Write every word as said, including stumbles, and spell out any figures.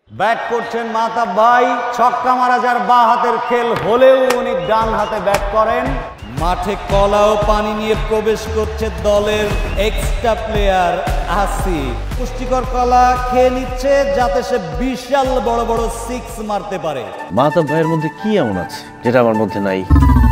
Bat করছেন মাহতাব ভাই, ছক্কা মারা যার বা হাতের খেল হলেও উনি ডান হাতে ব্যাট করেন। মাঠে কলা ও পানি নিয়ে প্রবেশ করছে দলের এক্সট্রা প্লেয়ার আসিফ। পুষ্টিকর কলা খেয়ে নিচ্ছে যাতে সে বিশাল বড় বড় সিক্স মারতে পারে। মাহতাব ভাইয়ের মধ্যে কি এমন আছে যেটা আমার মধ্যে নাই?